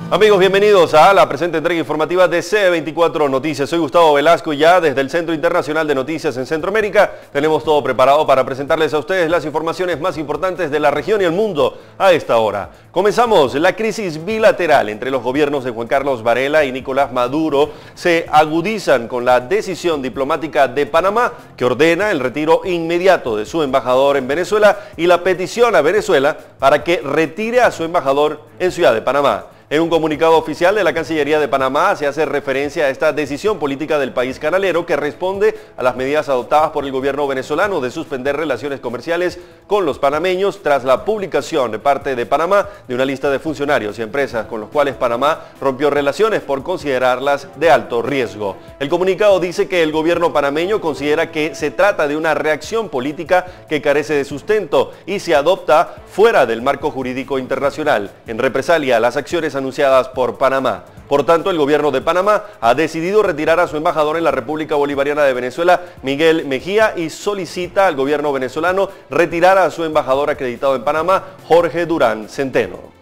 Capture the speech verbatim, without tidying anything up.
Amigos, bienvenidos a la presente entrega informativa de C veinticuatro Noticias. Soy Gustavo Velasco y ya desde el Centro Internacional de Noticias en Centroamérica tenemos todo preparado para presentarles a ustedes las informaciones más importantes de la región y el mundo a esta hora. Comenzamos. La crisis bilateral entre los gobiernos de Juan Carlos Varela y Nicolás Maduro se agudizan con la decisión diplomática de Panamá que ordena el retiro inmediato de su embajador en Venezuela y la petición a Venezuela para que retire a su embajador en Ciudad de Panamá. En un comunicado oficial de la Cancillería de Panamá se hace referencia a esta decisión política del país canalero que responde a las medidas adoptadas por el gobierno venezolano de suspender relaciones comerciales con los panameños tras la publicación de parte de Panamá de una lista de funcionarios y empresas con los cuales Panamá rompió relaciones por considerarlas de alto riesgo. El comunicado dice que el gobierno panameño considera que se trata de una reacción política que carece de sustento y se adopta fuera del marco jurídico internacional, en represalia a las acciones anunciadas por Panamá. Por tanto, el gobierno de Panamá ha decidido retirar a su embajador en la República Bolivariana de Venezuela, Miguel Mejía, y solicita al gobierno venezolano retirar a su embajador acreditado en Panamá, Jorge Durán Centeno.